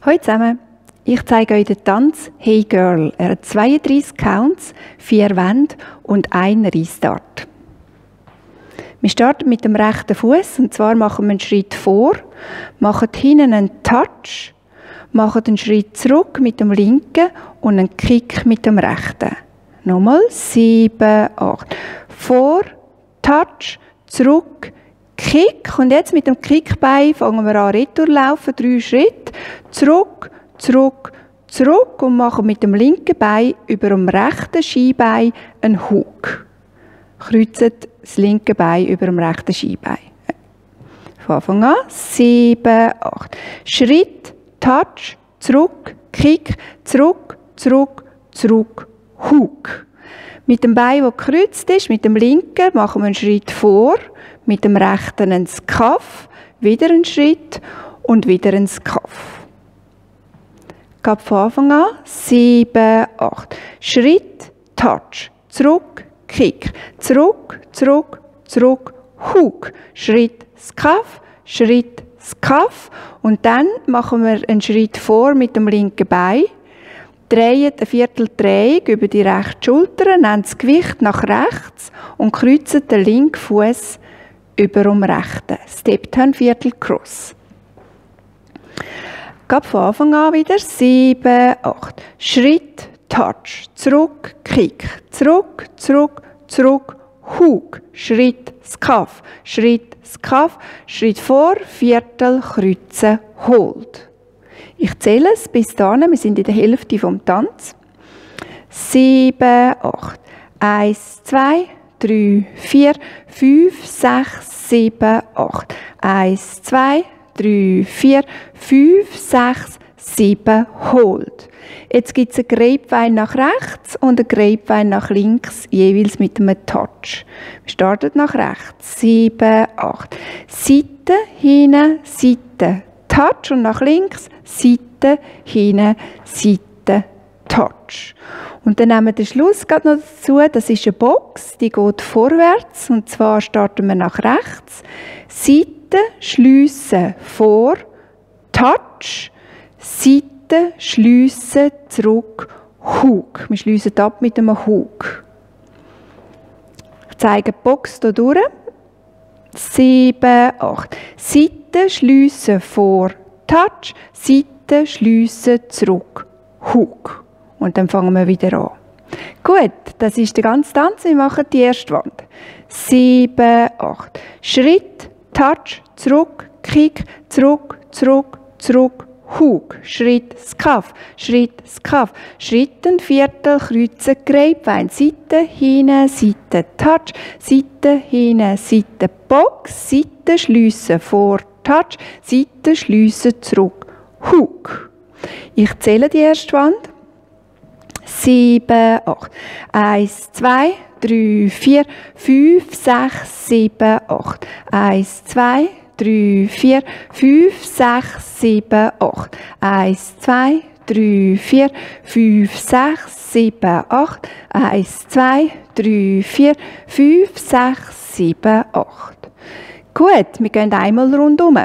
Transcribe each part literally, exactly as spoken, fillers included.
Hallo zusammen, ich zeige euch den Tanz Hey Girl. Er hat zweiunddreissig Counts, vier Wände und einen Restart. Wir starten mit dem rechten Fuß und zwar machen wir einen Schritt vor, machen hinten einen Touch, machen einen Schritt zurück mit dem linken und einen Kick mit dem rechten. Nochmal, sieben, acht. Vor, Touch, zurück, Kick. Und jetzt mit dem Kickbein fangen wir an, retour laufen, drei Schritte, zurück, zurück, zurück und machen mit dem linken Bein über dem rechten Skibein einen Hook. Kreuzen das linke Bein über dem rechten Skibein. Von Anfang an, sieben, acht. Schritt, Touch, zurück, Kick, zurück, zurück, zurück, Hook. Mit dem Bein, das gekreuzt ist, mit dem linken, machen wir einen Schritt vor, mit dem rechten einen Skaff, wieder einen Schritt und wieder einen Skaff. Gab von Anfang an, sieben, acht. Schritt, Touch, zurück, Kick, zurück, zurück, zurück, Hook. Schritt, Skaff, Schritt, Skaff. Und dann machen wir einen Schritt vor mit dem linken Bein. Drehen eine Vierteldrehung über die rechte Schulter, nehmen das Gewicht nach rechts und kreuzen den linken Fuß über dem rechten. Step-Turn, Viertel-Cross. Gab von Anfang an wieder sieben, acht. Schritt, Touch, zurück, Kick, zurück, zurück, zurück, Hook. Schritt, Skaff, Schritt, Skaff, Schritt vor, Viertel, kreuzen, Hold. Ich zähle es bis dahin, wir sind in der Hälfte vom Tanz. sieben, acht. eins, zwei, drei, vier, fünf, sechs, sieben, acht. eins, zwei, drei, vier, fünf, sechs, sieben, Hold. Jetzt gibt es ein Grapevine nach rechts und ein Grapevine nach links, jeweils mit einem Touch. Wir starten nach rechts. sieben, acht. Seite, hinten, Seite, Touch und nach links, Seite, hinten, Seite, Touch. Und dann nehmen wir den Schluss gerade noch dazu, das ist eine Box, die geht vorwärts und zwar starten wir nach rechts. Seite, schliessen, vor, Touch, Seite, schliessen, zurück, Hook. Wir schliessen ab mit einem Hook. Ich zeige die Box hier durch. sieben, acht. Seite, schliessen, vor, Touch, Seite, schliessen, zurück, Hook. Und dann fangen wir wieder an. Gut, das ist der ganze Tanz. Wir machen die erste Wand. sieben, acht. Schritt, Touch, zurück, Kick, zurück, zurück, zurück, Hook. Schritt, Skaff, Schritt, Skaff. Schritt, ein Viertel, kreuzen, Grapevine. Seite, hinten, Seite, Touch. Seite, hinten, Seite, Box. Seite, schliessen, vor, Touch. Seite, schliessen, zurück, Hook. Ich zähle die erste Wand. sieben, acht. eins, zwei, drei, vier, fünf, sechs, sieben, acht. eins, zwei, drei, vier, fünf, sechs, sieben, acht. eins, zwei, drei, vier, fünf, sechs, sieben, acht. eins, zwei, drei, vier, fünf, sechs, sieben, acht. Gut, wir gehen einmal rundum.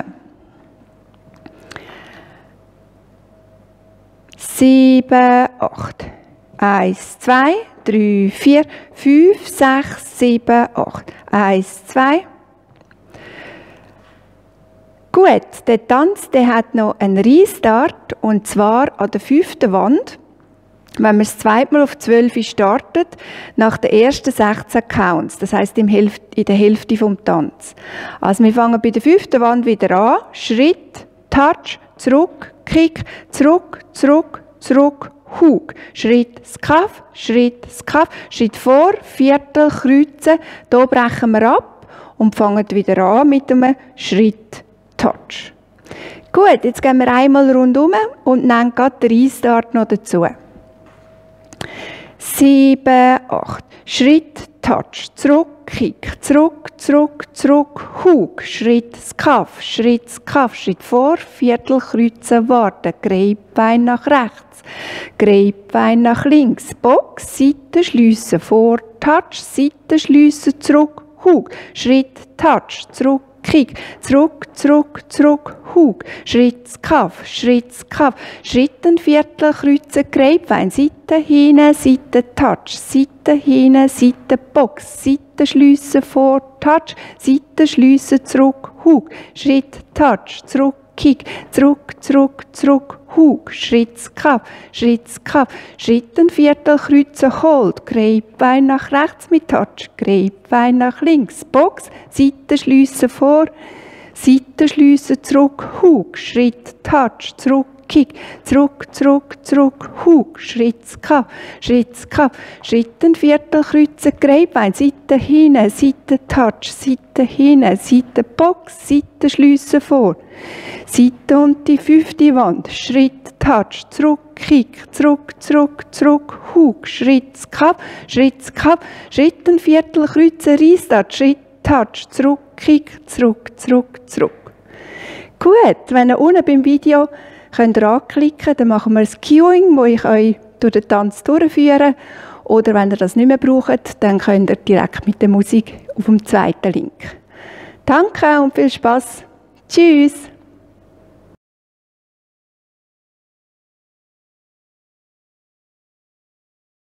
sieben, acht. eins, zwei, drei, vier, fünf, sechs, sieben, acht. eins, zwei. Gut, der Tanz der hat noch einen Restart und zwar an der fünften Wand. Wenn man das zweite Mal auf zwölf startet, nach den ersten sechzehn Counts, das heisst in der Hälfte vom Tanz. Also wir fangen bei der fünften Wand wieder an. Schritt, Touch, zurück, Kick, zurück, zurück, zurück, Hook. Schritt, Skaff, Schritt, Skaff, Schritt vor, Viertel, kreuzen. Hier brechen wir ab und fangen wieder an mit einem Schritt, Touch. Gut, jetzt gehen wir einmal rundum und nehmen gerade den Restart noch dazu. sieben, acht. Schritt, Touch, zurück, Kick, zurück, zurück, zurück, Hook. Schritt, Skaff, Schritt, Skaff, Schritt vor, Viertel, kreuzen, warten. Grapevine nach rechts, Grapevine nach links. Box, Seite, schliessen, vor, Touch, Seite, schliessen, zurück, Hook. Schritt, Touch, zurück, Kick, zurück, zurück, zurück, Hug, Schritt, Kaff, Schritt, Kaff, Schritten, Viertel, Kreuzen, Grapevine, Seite hinein, Seite, Touch, Seite hinein, Seite, Box, Seite schliessen, vor, Touch, Seite schliessen, zurück, Hug, Schritt, Touch, zurück, Kick, zurück, zurück, zurück, Hug, Schritt, Kaff, Schritt, Kaff, Schritten, Viertel, Kreuzen, Hold, Grapevine nach rechts mit Touch, Grapevine nach links, Box, Seite schliessen, vor, Seite schliessen, zurück, Hug, Schritt, Touch, zurück, Kick, zurück, zurück, zurück, Hug, Schritt, Kaff, Schritt, Kaff, Schritten, Viertel, Kreuzen, Grapevine, Seite hinein, Seite, Touch, Seite hinein, Seite, Box, Seite schliessen, vor, Seite und die fünfte Wand, Schritt, Touch, zurück, Kick, zurück, zurück, zurück, Hug, Schritt, Kaff, Schritt, Kaff, Schritten, Viertel, Kreuzen, Restart, Schritt, Touch, zurück, Kick, zurück, zurück, zurück. Gut, wenn ihr unten beim Video könnt ihr anklicken, dann machen wir das Cueing, wo ich euch durch den Tanz durchführe. Oder wenn ihr das nicht mehr braucht, dann könnt ihr direkt mit der Musik auf dem zweiten Link. Danke und viel Spaß. Tschüss.